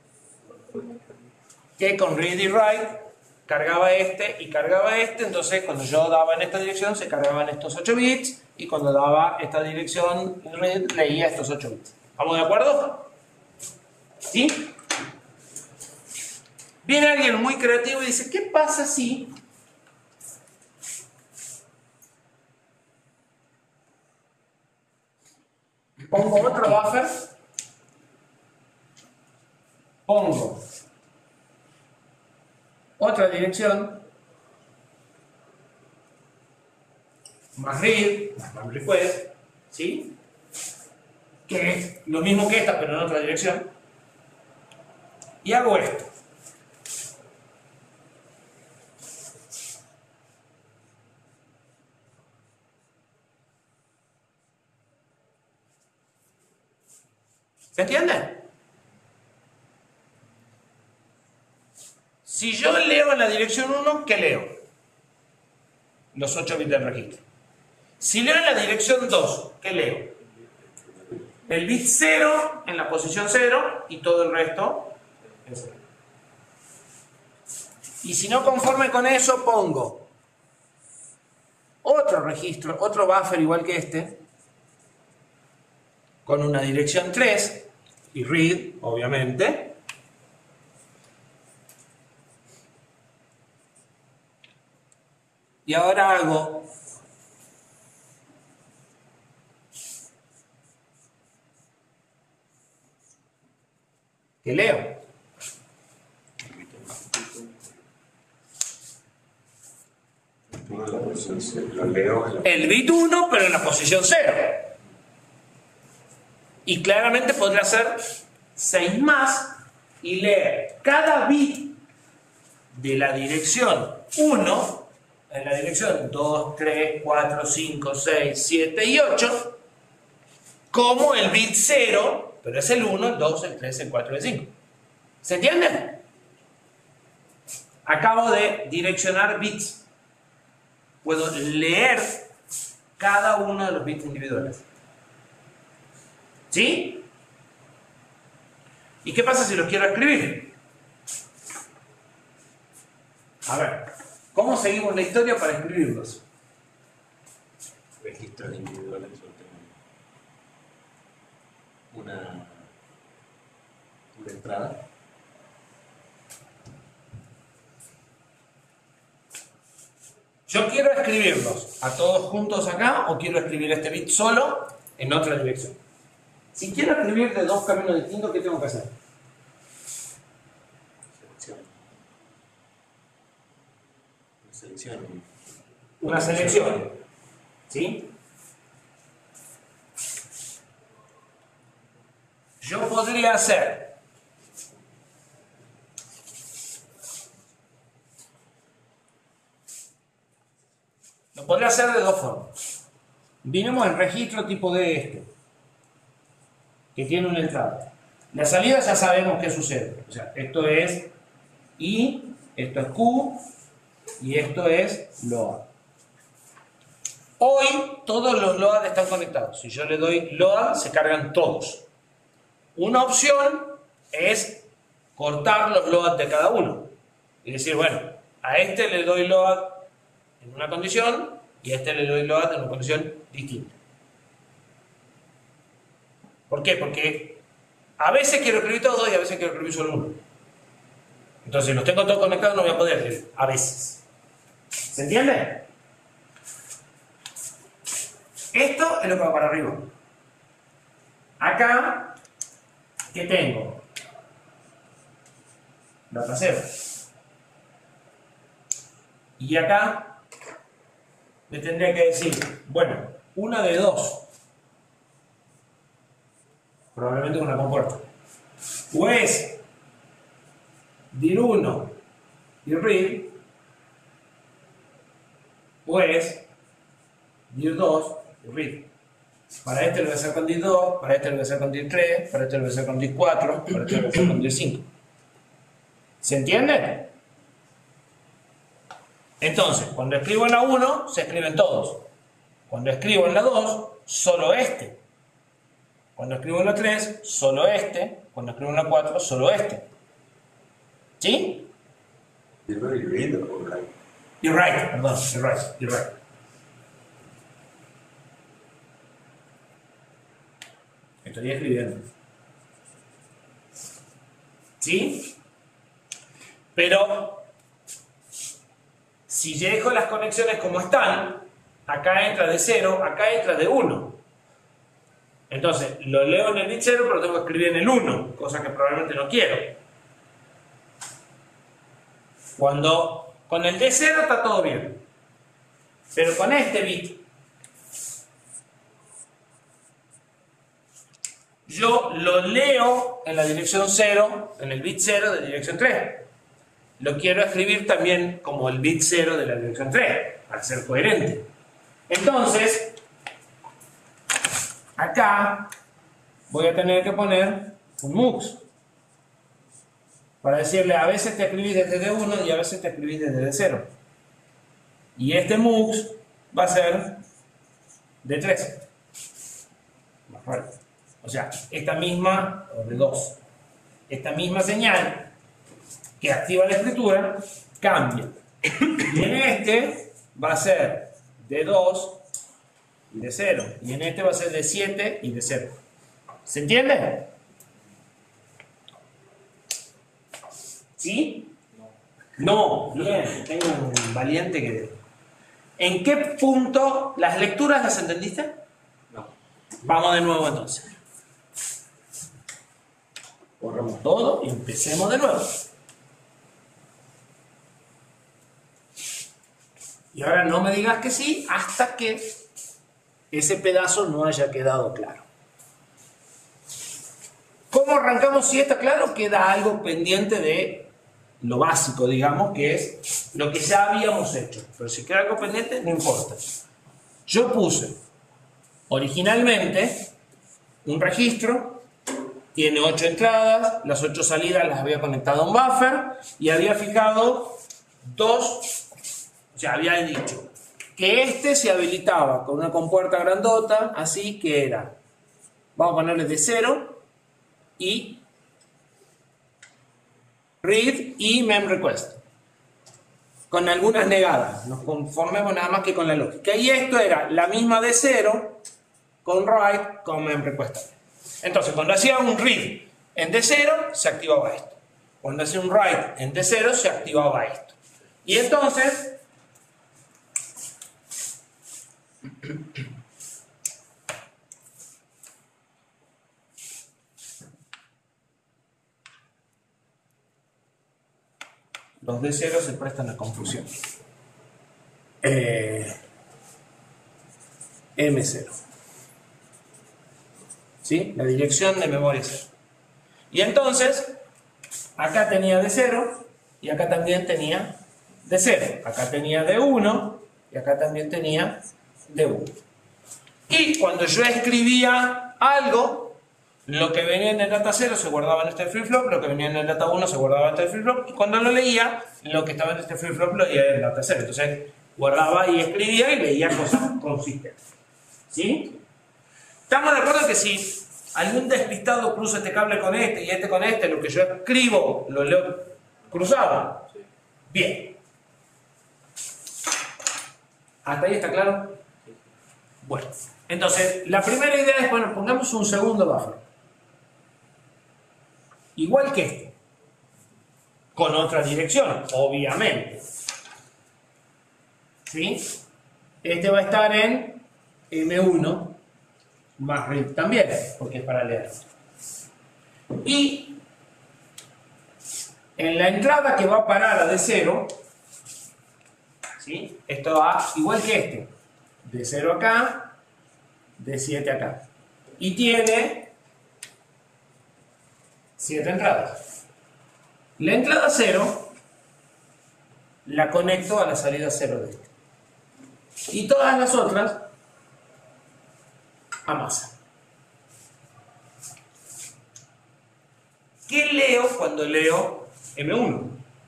que con read y write cargaba este y cargaba este, entonces cuando yo daba en esta dirección se cargaban estos 8 bits y cuando daba esta dirección read leía estos 8 bits. ¿Estamos de acuerdo? ¿Sí? Viene alguien muy creativo y dice, ¿qué pasa si pongo otro buffer? Pongo otra dirección más read, más request, ¿sí? Que es lo mismo que esta pero en otra dirección, y hago esto. ¿Se entiende? Si yo leo en la dirección 1, ¿qué leo? Los 8 bits del registro. Si leo en la dirección 2, ¿qué leo? El bit 0 en la posición 0 y todo el resto en 0. Y si no conforme con eso, pongo otro registro, otro buffer igual que este, con una dirección 3 y read, obviamente. Y ahora hago que leo. Lo leo. El bit 1, pero en la posición 0. Y claramente podría ser 6 más y leer cada bit de la dirección 1 en la dirección 2, 3, 4, 5, 6, 7 y 8 como el bit 0, pero es el 1, el 2, el 3, el 4 y el 5. ¿Se entiende? Acabo de direccionar bits. Puedo leer cada uno de los bits individuales. ¿Sí? ¿Y qué pasa si los quiero escribir? A ver, ¿cómo seguimos la historia para escribirlos? Registros individuales. Una entrada. Yo quiero escribirlos a todos juntos acá o quiero escribir este bit solo en otra dirección. Si quiero escribir de dos caminos distintos, ¿qué tengo que hacer? Selección. Una selección. ¿Sí? Yo podría hacer lo podría hacer de dos formas. Vinimos al registro tipo de este, que tiene una entrada. La salida ya sabemos qué sucede. O sea, esto es I, esto es Q y esto es LOAD. Hoy todos los LOAD están conectados. Si yo le doy LOAD, se cargan todos. Una opción es cortar los LOAD de cada uno. Y decir, bueno, a este le doy LOAD en una condición y a este le doy LOAD en una condición distinta. ¿Por qué? Porque a veces quiero escribir todos y a veces quiero escribir solo uno. Entonces, si los tengo todos conectados, no voy a poder escribir. A veces. ¿Se entiende? Esto es lo que va para arriba. Acá, ¿qué tengo? Data 0. Y acá le tendría que decir, bueno, una de dos. Probablemente una compuerta. O es dir1 y read, o es dir2 y read. Para este lo voy a hacer con dir2, para este lo voy a hacer con dir3, para este lo voy a hacer con dir4, para este lo voy a hacer con dir5. ¿Se entiende? Entonces, cuando escribo en la 1, se escriben todos. Cuando escribo en la 2, solo este. Cuando escribo en la 3, solo este. Cuando escribo en la 4, solo este. ¿Sí? ¿You're right or right? You're right, perdón, you're right. Estoy escribiendo. ¿Sí? Pero si dejo las conexiones como están, acá entra de 0, acá entra de 1. Entonces, lo leo en el bit 0, pero lo tengo que escribir en el 1, cosa que probablemente no quiero. Cuando con el D0 está todo bien, pero con este bit, yo lo leo en la dirección 0, en el bit 0 de dirección 3. Lo quiero escribir también como el bit 0 de la dirección 3, para ser coherente. Entonces, acá voy a tener que poner un MUX. Para decirle, a veces te escribís desde D1 y a veces te escribís desde D0. Y este MUX va a ser D3. Más fuerte. O sea, esta misma, o D2, esta misma señal que activa la escritura, cambia. Y en este va a ser D2 y D0. Y en este va a ser D7 y D0. ¿Se entiende? ¿Sí? No, bien, tengo un valiente que... ¿En qué punto las lecturas las entendiste? No. Vamos de nuevo entonces. Borramos todo y empecemos de nuevo. Y ahora no me digas que sí hasta que ese pedazo no haya quedado claro. ¿Cómo arrancamos? Si está claro, queda algo pendiente de lo básico, digamos, que es lo que ya habíamos hecho. Pero si queda algo pendiente, no importa. Yo puse originalmente un registro, tiene 8 entradas, las 8 salidas las había conectado a un buffer y había fijado 2, o sea, había dicho que este se habilitaba con una compuerta grandota, así que era, vamos a ponerle de 0 y read y mem request, con algunas negadas, nos conformemos nada más que con la lógica. Y esto era la misma de 0 con write con mem request. Entonces, cuando hacía un read en D0, se activaba esto. Cuando hacía un write en D0, se activaba esto. Y entonces, los D0 se prestan a confusión. M0. ¿Sí? La dirección de memoria 0. Y entonces, acá tenía D0 y acá también tenía D0. Acá tenía D1 y acá también tenía D1. Y cuando yo escribía algo, lo que venía en el data 0 se guardaba en este flip-flop, lo que venía en el data 1 se guardaba en este flip-flop, y cuando lo leía, lo que estaba en este flip-flop lo leía en el data 0. Entonces, guardaba y escribía y leía cosas consistentes. ¿Sí? ¿Estamos de acuerdo que si algún despistado cruza este cable con este y este con este, lo que yo escribo lo leo cruzado? Bien. ¿Hasta ahí está claro? Bueno, entonces la primera idea es, bueno, pongamos un segundo buffer. Igual que este. Con otra dirección, obviamente. ¿Sí? Este va a estar en M1 más read también, porque es para leer. Y en la entrada que va a parar a D0, ¿sí? Esto va igual que este. D0 acá, D7 acá. Y tiene 7 entradas. La entrada 0 la conecto a la salida 0 de este. Y todas las otras a masa. ¿Qué leo cuando leo M1?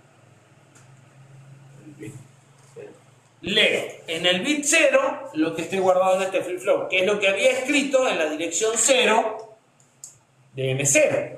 Leo en el bit 0 lo que esté guardado en este flip-flop, que es lo que había escrito en la dirección 0 de M0.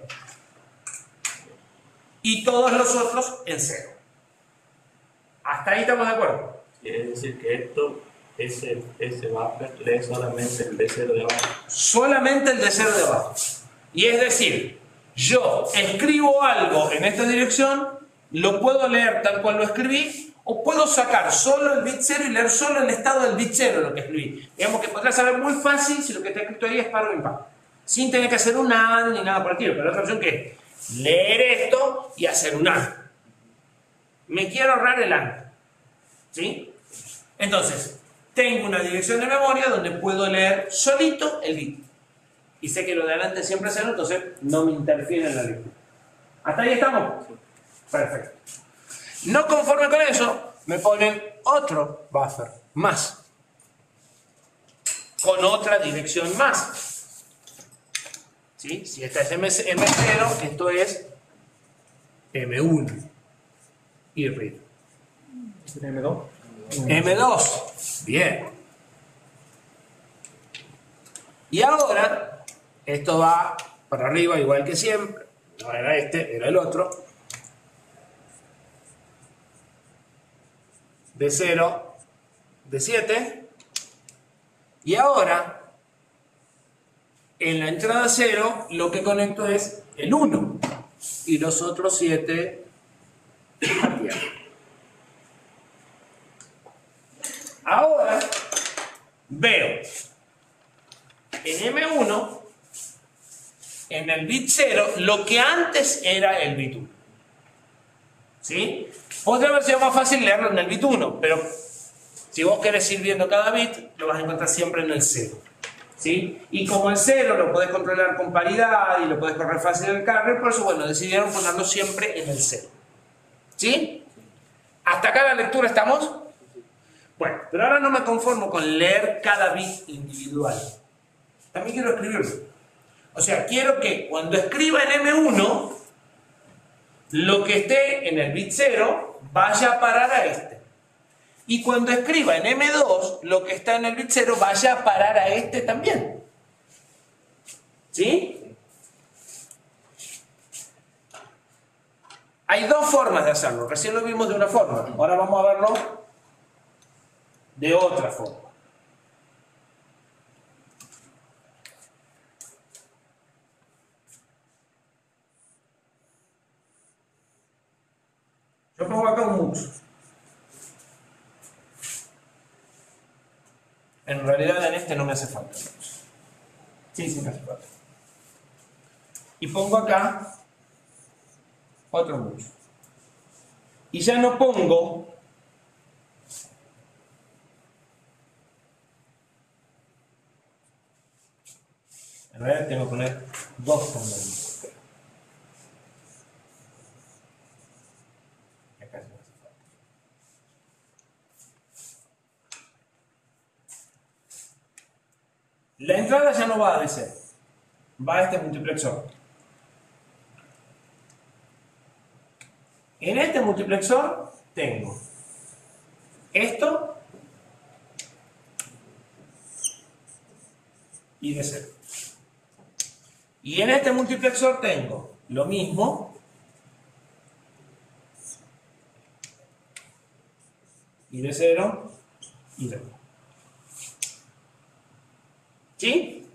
Y todos los otros en 0. ¿Hasta ahí estamos de acuerdo? Quiere decir que esto, ese buffer lee solamente el D0 de abajo. Solamente el D0 de abajo. Y es decir, yo escribo algo en esta dirección, lo puedo leer tal cual lo escribí, o puedo sacar solo el bit 0 y leer solo el estado del bit 0 lo que escribí. Digamos que podrá saber muy fácil si lo que está escrito ahí es par o impar, sin tener que hacer un AND ni nada por el estilo. Pero la otra opción que es leer esto y hacer un AND. Me quiero ahorrar el AND. ¿Sí? Entonces, tengo una dirección de memoria donde puedo leer solito el bit. Y sé que lo de adelante siempre es 0, entonces no me interfiere en la lectura. ¿Hasta ahí estamos? Perfecto. No conforme con eso, me ponen otro buffer más. Con otra dirección más. ¿Sí? Si esta es M0, esto es M1. Y read. M2. M2. Bien. Y ahora, esto va para arriba igual que siempre. No era este, era el otro. D0, D7. Y ahora, en la entrada 0, lo que conecto es el 1. Y los otros 7 a tierra. Ahora, veo en M1, en el bit 0, lo que antes era el bit 1. ¿Sí? Podría haber sido más fácil leerlo en el bit 1, pero si vos querés ir viendo cada bit, lo vas a encontrar siempre en el 0. ¿Sí? Y como el 0 lo podés controlar con paridad y lo podés correr fácil en el carrier, por eso, bueno, decidieron ponerlo siempre en el 0. ¿Sí? ¿Hasta acá la lectura estamos? Bueno, pero ahora no me conformo con leer cada bit individual. También quiero escribirlo. O sea, quiero que cuando escriba en M1, lo que esté en el bit 0 vaya a parar a este. Y cuando escriba en M2, lo que está en el bit 0 vaya a parar a este también. ¿Sí? Hay dos formas de hacerlo. Recién lo vimos de una forma. Ahora vamos a verlo de otra forma. Yo pongo acá un mucho. En realidad en este no me hace falta. Sí me hace falta. Y pongo acá otro mucho. Y ya no pongo en realidad tengo que poner dos también. Acá se me hace falta. La entrada ya no va a DC, va a este multiplexor. En este multiplexor tengo esto y DC. Y en este multiplexor tengo lo mismo y de 0 y de 1. ¿Sí?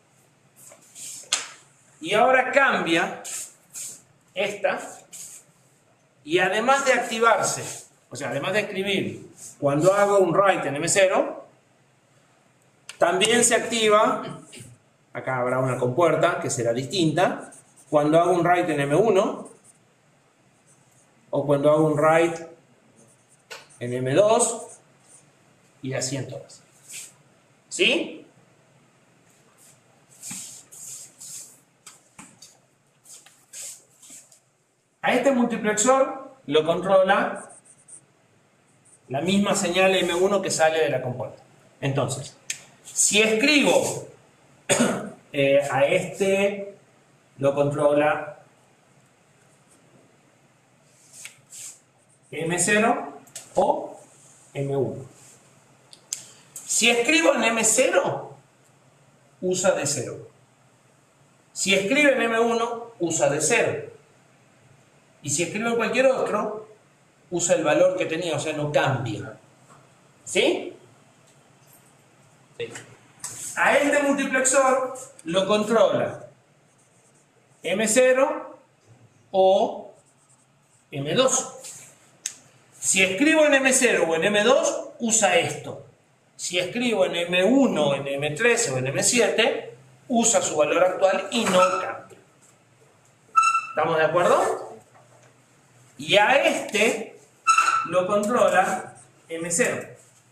Y ahora cambia esta, y además de activarse, o sea, además de escribir cuando hago un write en M0, también se activa, acá habrá una compuerta que será distinta, cuando hago un write en M1 o cuando hago un write en M2 y así en todas. ¿Sí? A este multiplexor lo controla la misma señal M1 que sale de la compuerta. Entonces, si escribo a este lo controla M0 o M1. Si escribo en M0, usa D0. Si escribo en M1, usa D0. Y si escribo en cualquier otro, usa el valor que tenía, o sea, no cambia. ¿Sí? Sí. A este multiplexor lo controla M0 o M2. Si escribo en M0 o en M2, usa esto. Si escribo en M1, en M3 o en M7, usa su valor actual y no cambia. ¿Estamos de acuerdo? Y a este lo controla M0.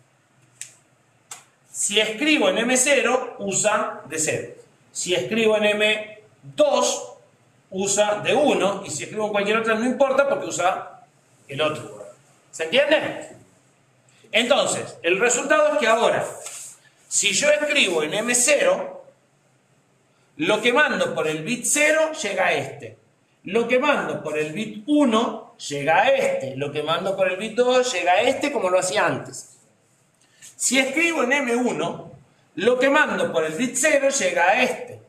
Si escribo en M0, usa D0. Si escribo en M2, usa D1. Y si escribo en cualquier otra, no importa porque usa el otro. ¿Se entiende? Entonces, el resultado es que ahora, si yo escribo en M0, lo que mando por el bit 0 llega a este. Lo que mando por el bit 1 llega a este. Lo que mando por el bit 2 llega a este, como lo hacía antes. Si escribo en M1, lo que mando por el bit 0 llega a este.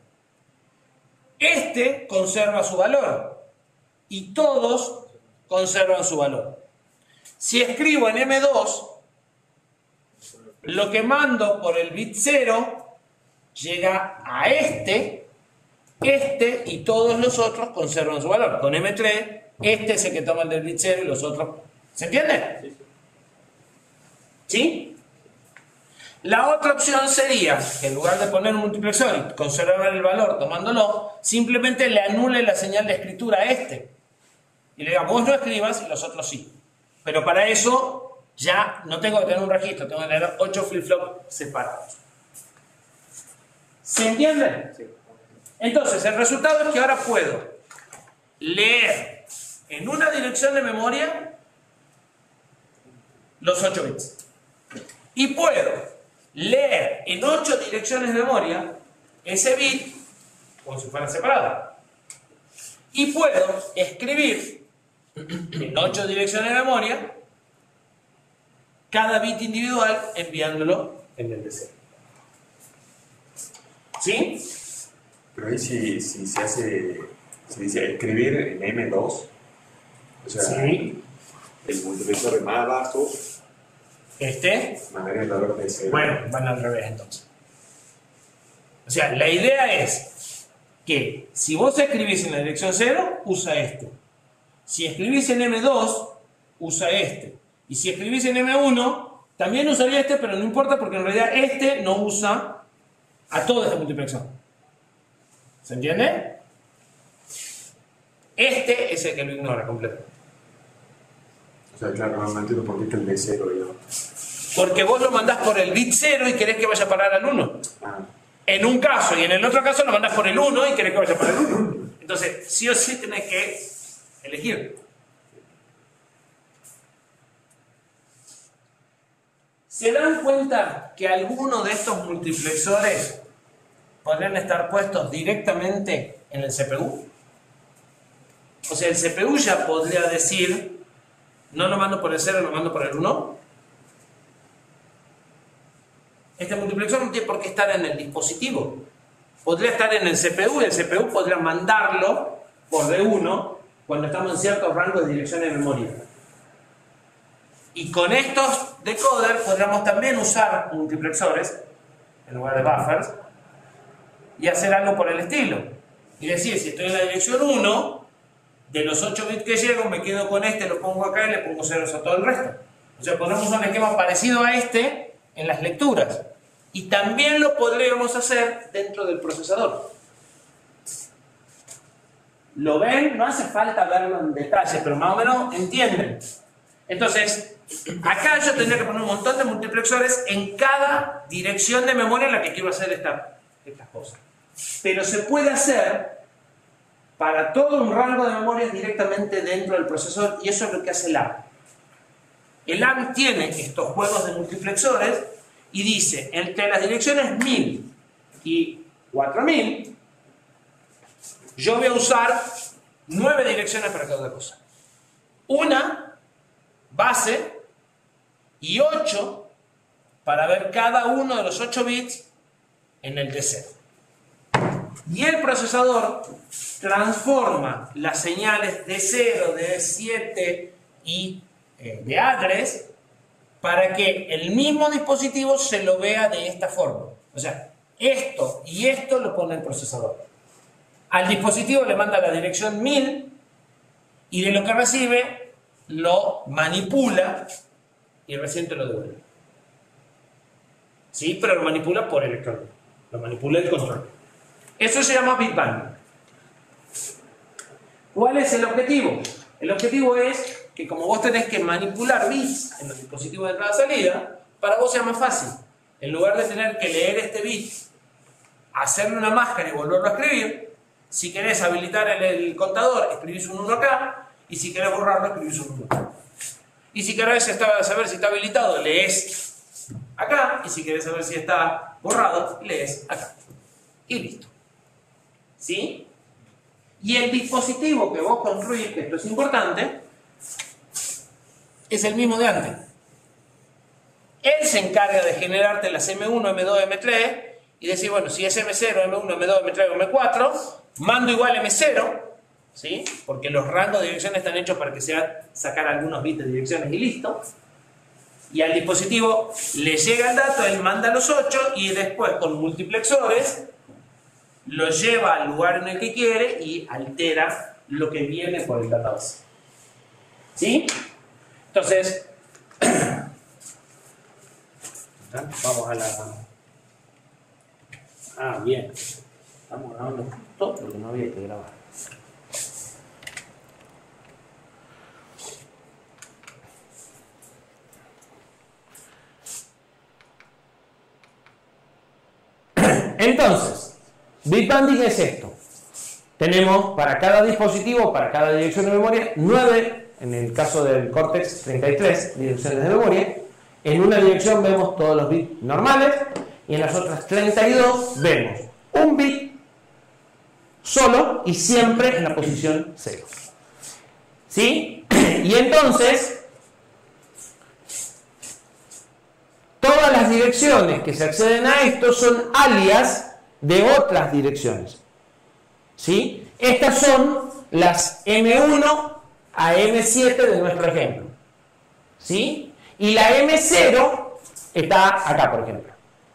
Este conserva su valor. Y todos conservan su valor. Si escribo en M2, lo que mando por el bit 0 llega a este y todos los otros conservan su valor. Con M3, este es el que toma el del bit 0 y los otros... ¿Se entiende? ¿Sí? La otra opción sería, en lugar de poner un multiplexor y conservar el valor tomándolo, simplemente le anule la señal de escritura a este. Y le diga, vos no escribas y los otros sí. Pero para eso ya no tengo que tener un registro, tengo que tener 8 flip-flops separados. ¿Se entiende? Entonces, el resultado es que ahora puedo leer en una dirección de memoria los 8 bits. Y puedo leer en 8 direcciones de memoria ese bit como si fuera separado. Y puedo escribir en 8 direcciones de memoria cada bit individual enviándolo en el DC. ¿Sí? Pero ahí si se hace, se dice escribir en M2, o sea, Sí. el multiplexor de más abajo, mandaría el valor de 0. Bueno, van al revés entonces. O sea, la idea es que si vos escribís en la dirección 0, usa este. Si escribís en M2, usa este. Y si escribís en M1, también usaría este, pero no importa porque en realidad este no usa a toda esta multiplexón. ¿Se entiende? Este es el que lo ignora completo. O sea, claro, no entiendo por qué está el D0, digamos. Porque vos lo mandás por el bit 0 y querés que vaya a parar al 1. Ah, En un caso, y en el otro caso lo mandás por el 1 y querés que vaya para el 1. Entonces, sí o sí tenés que elegir. ¿Se dan cuenta que algunos de estos multiplexores podrían estar puestos directamente en el CPU? O sea, el CPU ya podría decir, no lo mando por el 0, lo mando por el 1. Este multiplexor no tiene por qué estar en el dispositivo. Podría estar en el CPU y el CPU podría mandarlo por D1 cuando estamos en ciertos rangos de dirección de memoria. Y con estos decoders podríamos también usar multiplexores en lugar de buffers y hacer algo por el estilo. Y decir, si estoy en la dirección 1, de los 8 bits que llego, me quedo con este, lo pongo acá y le pongo ceros a todo el resto. O sea, ponemos un esquema parecido a este en las lecturas. Y también lo podríamos hacer dentro del procesador. ¿Lo ven? No hace falta verlo en detalle, pero más o menos entienden. Entonces, acá yo tendría que poner un montón de multiplexores en cada dirección de memoria en la que quiero hacer estas cosas. Pero se puede hacer para todo un rango de memorias directamente dentro del procesador, y eso es lo que hace el ARM. El ARM tiene estos juegos de multiplexores y dice, entre las direcciones 1000 y 4000, yo voy a usar 9 direcciones para cada cosa. Una base y 8 para ver cada uno de los 8 bits en el D0. Y el procesador transforma las señales de 0, de 7 y de address para que el mismo dispositivo se lo vea de esta forma. O sea, esto y esto lo pone el procesador. Al dispositivo le manda la dirección 1000 y de lo que recibe lo manipula y recién te lo devuelve. ¿Sí? Pero lo manipula por electrónico. Lo manipula el control. Eso se llama bit binding. ¿Cuál es el objetivo? El objetivo es que como vos tenés que manipular bits en los dispositivos de entrada-salida, para vos sea más fácil. En lugar de tener que leer este bit, hacerle una máscara y volverlo a escribir, si querés habilitar el contador, escribís un 1 acá, y si querés borrarlo, escribís un 1 acá. Y si querés saber si está habilitado, lees acá, y si querés saber si está borrado, lees acá. Y listo. ¿Sí? Y el dispositivo que vos construís, que esto es importante, es el mismo de antes. Él se encarga de generarte las M1, M2, M3 y decir, bueno, si es M0, M1, M2, M3 o M4, mando igual M0, ¿sí? Porque los rangos de direcciones están hechos para que sea sacar algunos bits de direcciones y listo. Y al dispositivo le llega el dato, él manda los 8 y después con multiplexores lo lleva al lugar en el que quiere y altera lo que viene por el database. ¿Sí? Entonces, vamos a la... Ah, bien. Estamos grabando justo porque no había que grabar. Entonces, bitbanding es esto. Tenemos para cada dispositivo, para cada dirección de memoria, 9, en el caso del Cortex 33 direcciones de memoria. En una dirección vemos todos los bits normales y en las otras 32 vemos un bit solo y siempre en la posición 0. ¿Sí? Y entonces, todas las direcciones que se acceden a esto son alias de otras direcciones. ¿Sí? Estas son las M1 a M7 de nuestro ejemplo. ¿Sí? Y la M0 está acá, por ejemplo.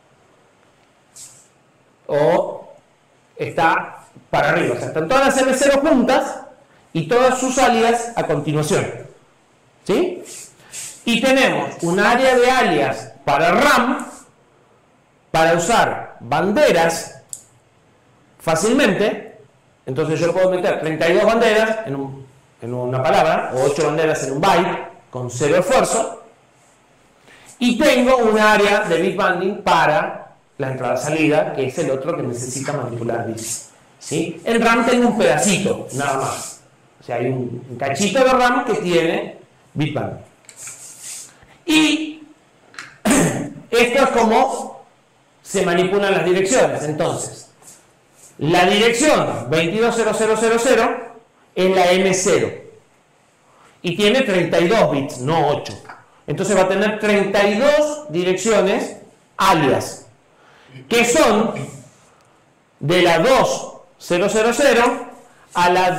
O está para arriba. O sea, están todas las M0 juntas y todas sus alias a continuación. ¿Sí? Y tenemos un área de alias para RAM para usar banderas fácilmente. Entonces yo puedo meter 32 banderas en una palabra, o 8 banderas en un byte, con 0 esfuerzo. Y tengo un área de bitbanding para la entrada-salida, que es el otro que necesita manipular bits. ¿Sí? En RAM tengo un pedacito, nada más. O sea, hay un cachito de RAM que tiene bitbanding. Y esto es como se manipulan las direcciones. Entonces, la dirección 220000 es la M0 y tiene 32 bits, no 8. Entonces va a tener 32 direcciones alias, que son de la 2000 a la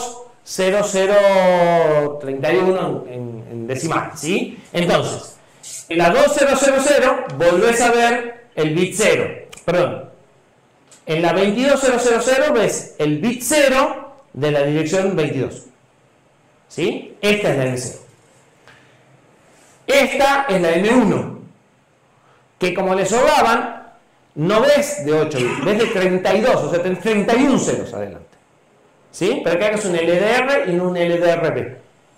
20031 en decimal, ¿sí? Entonces, en la 2000 volvés a ver el bit 0, perdón. En la 22000 ves el bit 0 de la dirección 22. ¿Sí? Esta es la M0. Esta es la M1, que como le sobraban, no ves de 8 bits, ves de 32, o sea, tenés 31 ceros adelante. ¿Sí? Pero acá es un LDR y no un LDRB.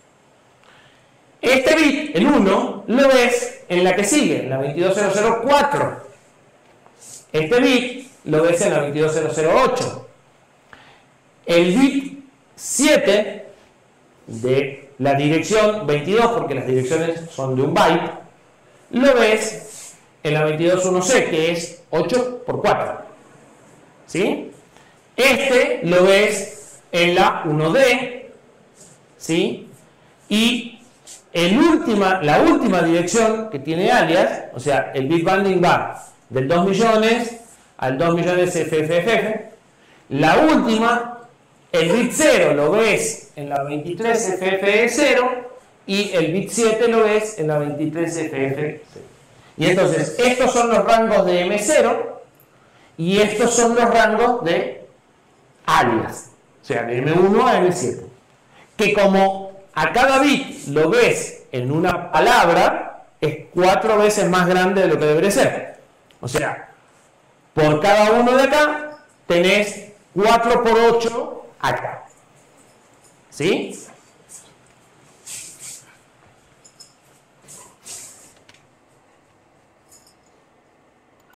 Este bit, el 1, lo ves en la que sigue, en la 22004. Este bit lo ves en la 22008. El bit 7 de la dirección 22, porque las direcciones son de un byte, lo ves en la 221C, que es 8 por 4. ¿Sí? Este lo ves en la 1D, ¿sí? Y la última dirección que tiene alias, o sea, el bitbanding va del 2 millones al 2 millones FFFF. La última, el bit 0 lo ves en la 23FFE0 y el bit 7 lo ves en la 23FF0. Y entonces, estos son los rangos de M0 y estos son los rangos de alias, o sea, de M1 a M7. Que como a cada bit lo ves en una palabra, es 4 veces más grande de lo que debería ser. O sea, por cada uno de acá tenés 4 por 8 acá. ¿Sí?